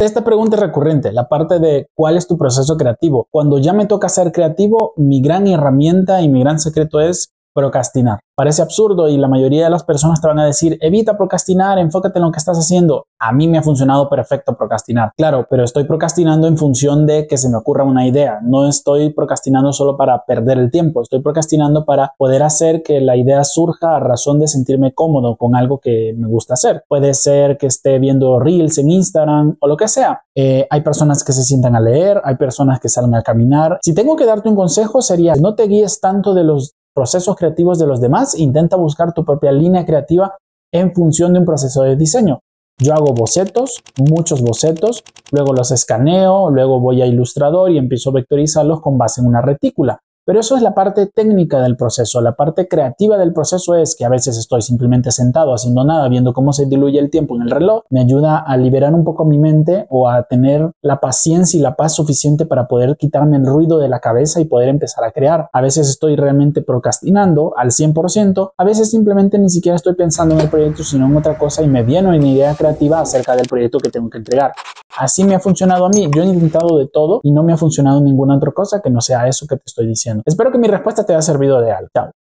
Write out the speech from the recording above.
Esta pregunta es recurrente, la parte de cuál es tu proceso creativo. Cuando ya me toca ser creativo, mi gran herramienta y mi gran secreto es procrastinar. Parece absurdo y la mayoría de las personas te van a decir, evita procrastinar, enfócate en lo que estás haciendo. A mí me ha funcionado perfecto procrastinar. Claro, pero estoy procrastinando en función de que se me ocurra una idea. No estoy procrastinando solo para perder el tiempo. Estoy procrastinando para poder hacer que la idea surja a razón de sentirme cómodo con algo que me gusta hacer. Puede ser que esté viendo Reels en Instagram o lo que sea. Hay personas que se sientan a leer, hay personas que salen a caminar. Si tengo que darte un consejo sería, no te guíes tanto de los procesos creativos de los demás, intenta buscar tu propia línea creativa en función de un proceso de diseño. Yo hago bocetos, muchos bocetos, luego los escaneo, luego voy a Illustrator y empiezo a vectorizarlos con base en una retícula. Pero eso es la parte técnica del proceso. La parte creativa del proceso es que a veces estoy simplemente sentado haciendo nada, viendo cómo se diluye el tiempo en el reloj. Me ayuda a liberar un poco mi mente o a tener la paciencia y la paz suficiente para poder quitarme el ruido de la cabeza y poder empezar a crear. A veces estoy realmente procrastinando al 100%, a veces simplemente ni siquiera estoy pensando en el proyecto, sino en otra cosa y me viene una idea creativa acerca del proyecto que tengo que entregar. Así me ha funcionado a mí. Yo he intentado de todo y no me ha funcionado ninguna otra cosa que no sea eso que te estoy diciendo. Espero que mi respuesta te haya servido de algo. Chao.